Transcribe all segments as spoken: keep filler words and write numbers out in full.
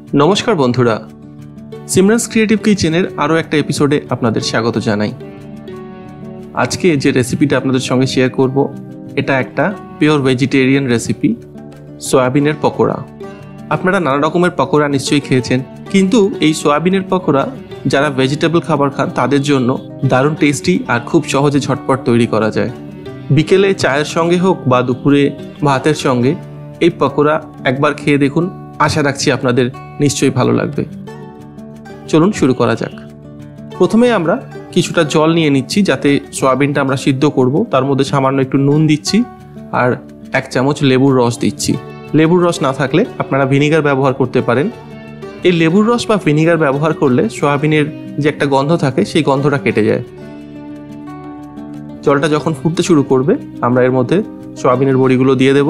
নমস্কার বন্ধুরা, সিমরানস ক্রিয়েটিভ কিচেনের আরও একটা এপিসোডে আপনাদের স্বাগত জানাই। আজকে যে রেসিপিটা আপনাদের সঙ্গে শেয়ার করব, এটা একটা পিওর ভেজিটেরিয়ান রেসিপি, সয়াবিনের পকোড়া। আপনারা নানা রকমের পকোড়া নিশ্চয়ই খেয়েছেন, কিন্তু এই সয়াবিনের পকোড়া যারা ভেজিটেবল খাবার খান তাদের জন্য দারুণ টেস্টি আর খুব সহজে ঝটপট তৈরি করা যায়। বিকেলে চায়ের সঙ্গে হোক বা দুপুরে ভাতের সঙ্গে এই পকোড়া একবার খেয়ে দেখুন, আশা রাখছি আপনাদের নিশ্চয়ই ভালো লাগবে। চলুন শুরু করা যাক। প্রথমে আমরা কিছুটা জল নিয়ে নিচ্ছি, যাতে সয়াবিনটা আমরা সিদ্ধ করব। তার মধ্যে সামান্য একটু নুন দিচ্ছি আর এক চামচ লেবুর রস দিচ্ছি। লেবুর রস না থাকলে আপনারা ভিনিগার ব্যবহার করতে পারেন। এই লেবুর রস বা ভিনিগার ব্যবহার করলে সয়াবিনের যে একটা গন্ধ থাকে সেই গন্ধটা কেটে যায়। জলটা যখন ফুটতে শুরু করবে, আমরা এর মধ্যে সয়াবিনের বড়িগুলো দিয়ে দেব।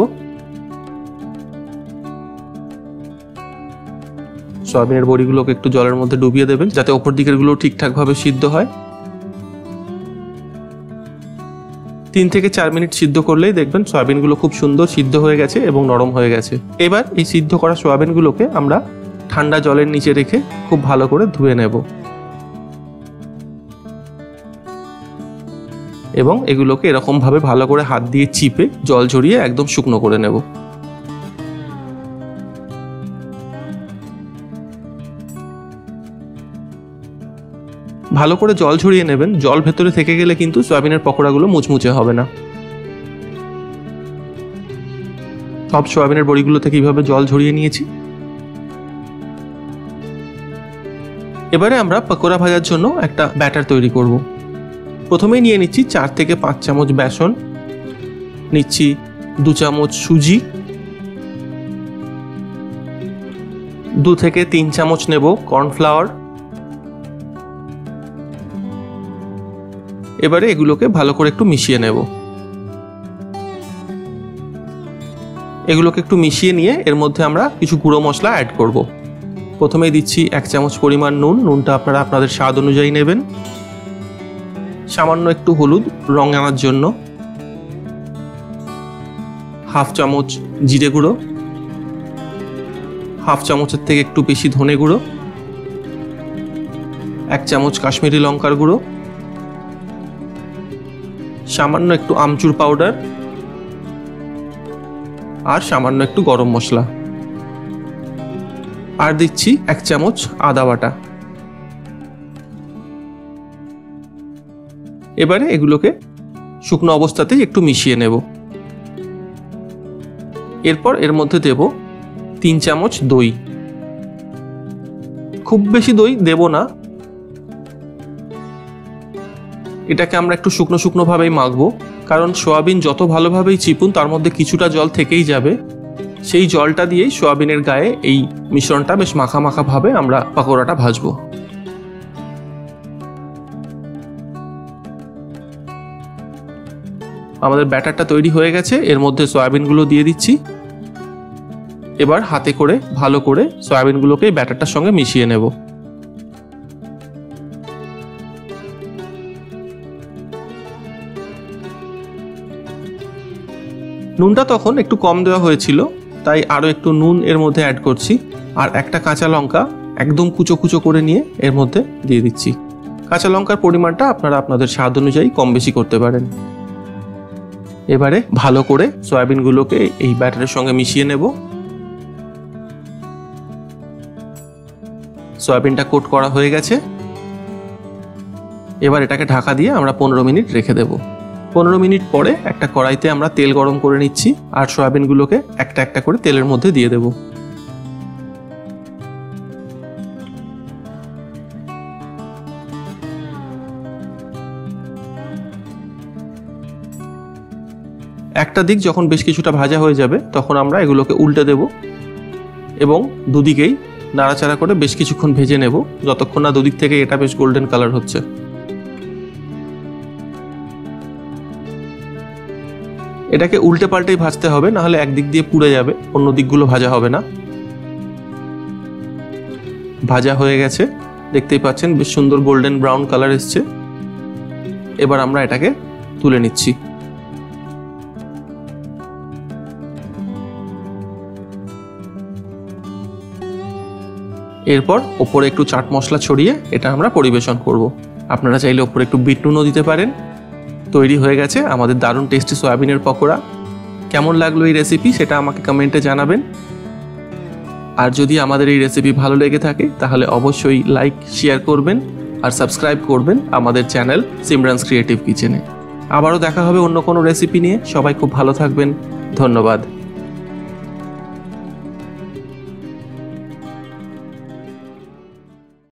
সয়াবিনের বড়িগুলোকে একটু জলের মধ্যে ডুবিয়ে দেবেন, যাতে ওপর দিকের গুলো ঠিকঠাকভাবে সিদ্ধ হয়। তিন থেকে চার মিনিট সিদ্ধ করলেই দেখবেন সয়াবিনগুলো খুব সুন্দর সিদ্ধ হয়ে গেছে এবং নরম হয়ে গেছে। এবার এই সিদ্ধ করা সয়াবিনগুলোকে আমরা ঠান্ডা জলের নিচে রেখে খুব ভালো করে ধুয়ে নেব এবং এগুলোকে এরকম ভাবে ভালো করে হাত দিয়ে চিপে জল ঝরিয়ে একদম শুকনো করে নেব। ভালো করে জল ঝরিয়ে নেবেন। জল ভেতরে থেকে গেলে কিন্তু সয়াবিনের পকোড়াগুলো মুচমুচে হবে না। সব সয়াবিনের বড়িগুলো থেকে এইভাবে জল ঝরিয়ে নিয়েছি। এবারে আমরা পকোড়া ভাজার জন্য একটা ব্যাটার তৈরি করব। প্রথমেই নিয়ে নিচ্ছি চার থেকে পাঁচ চামচ বেসন, নিচ্ছি দু চামচ সুজি, দু থেকে তিন চামচ নেব কর্নফ্লাওয়ার। এবারে এগুলোকে ভালো করে একটু মিশিয়ে নেব। এগুলোকে একটু মিশিয়ে নিয়ে এর মধ্যে আমরা কিছু গুঁড়ো মশলা অ্যাড করব। প্রথমেই দিচ্ছি এক চামচ পরিমাণ নুন। নুনটা আপনারা আপনাদের স্বাদ অনুযায়ী নেবেন। সামান্য একটু হলুদ রং আনার জন্য, হাফ চামচ জিরে গুঁড়ো, হাফ চামচের থেকে একটু বেশি ধনে গুঁড়ো, এক চামচ কাশ্মীরি লঙ্কার গুঁড়ো, সামান্য একটু আমচুর পাউডার আর সামান্য একটু গরম মশলা, আর দিচ্ছি এক চামচ আদা বাটা। এবারে এগুলোকে শুকনো অবস্থাতেই একটু মিশিয়ে নেব। এরপর এর মধ্যে দেব তিন চামচ দই। খুব বেশি দই দেব না, এটাকে আমরা একটু শুকনো শুকনো ভাবেই মাখবো, কারণ সয়াবিন যত ভালোভাবেই চিপুন তার মধ্যে কিছুটা জল থেকেই যাবে। সেই জলটা দিয়েই সয়াবিনের গায়ে এই মিশ্রণটা বেশ মাখা মাখা ভাবে আমরা পকোড়াটা ভাজবো। আমাদের ব্যাটারটা তৈরি হয়ে গেছে। এর মধ্যে সয়াবিনগুলো দিয়ে দিচ্ছি। এবার হাতে করে ভালো করে সয়াবিনগুলোকে ব্যাটারটার সঙ্গে মিশিয়ে নেব। নুনটা তখন একটু কম দেওয়া হয়েছিল, তাই আরও একটু নুন এর মধ্যে অ্যাড করছি। আর একটা কাঁচা লঙ্কা একদম কুচো কুচো করে নিয়ে এর মধ্যে দিয়ে দিচ্ছি। কাঁচা লঙ্কার পরিমাণটা আপনারা আপনাদের স্বাদ অনুযায়ী কম বেশি করতে পারেন। এবারে ভালো করে সয়াবিনগুলোকে এই ব্যাটারের সঙ্গে মিশিয়ে নেব। সয়াবিনটা কোট করা হয়ে গেছে। এবার এটাকে ঢাকা দিয়ে আমরা পনেরো মিনিট রেখে দেব। পনেরো মিনিট পরে একটা কড়াইতে আমরা তেল গরম করে নিচ্ছি আর সয়াবিনগুলোকে একটা একটা করে তেলের মধ্যে দিয়ে দেব। একটা দিক যখন বেশ কিছুটা ভাজা হয়ে যাবে, তখন আমরা এগুলোকে উল্টে দেব এবং দুদিকেই নাড়াচাড়া করে বেশ কিছুক্ষণ ভেজে নেব, যতক্ষণ না দুদিক থেকে এটা বেশ গোল্ডেন কালার হচ্ছে। এটাকে উল্টে পাল্টেই ভাজতে হবে, নাহলে একদিক দিয়ে পুড়ে যাবে, অন্য দিকগুলো ভাজা হবে না। ভাজা হয়ে গেছে, দেখতেই পাচ্ছেন বেশ সুন্দর গোল্ডেন ব্রাউন কালার এসছে। এবার আমরা এটাকে তুলে নিচ্ছি। এরপর ওপরে একটু চাট মশলা ছড়িয়ে এটা আমরা পরিবেশন করব। আপনারা চাইলে ওপরে একটু বিট নুনও দিতে পারেন। তৈরি হয়ে গেছে আমাদের দারুণ টেস্টি সয়াবিনের পকোড়া। কেমন লাগলো এই রেসিপি সেটা আমাকে কমেন্টে জানাবেন। আর যদি আমাদের এই রেসিপি ভালো লেগে থাকে তাহলে অবশ্যই লাইক শেয়ার করবেন আর সাবস্ক্রাইব করবেন আমাদের চ্যানেল সিমরানস ক্রিয়েটিভ কিচেনে। আবারও দেখা হবে অন্য কোনো রেসিপি নিয়ে। সবাই খুব ভালো থাকবেন। ধন্যবাদ।